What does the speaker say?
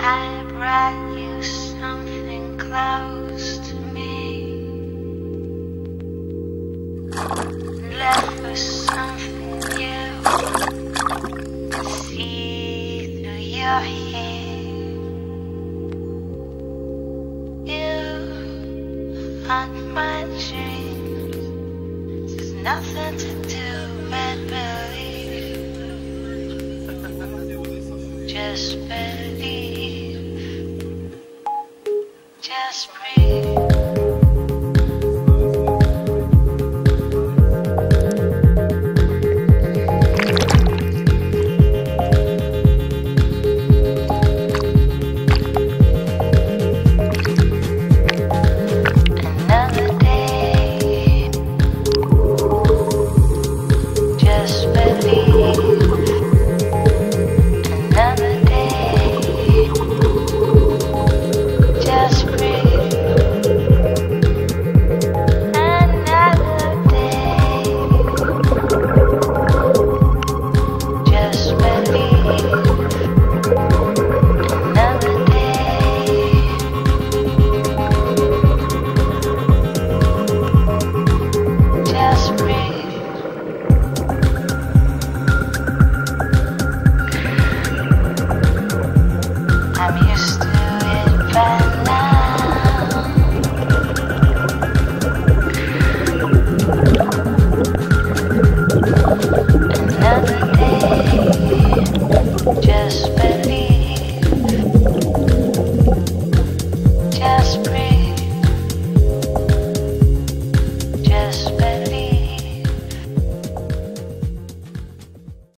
I brought you something close to me, left for something new to see through your hair. You haunt my dreams. There's nothing to do but believe. Just believe.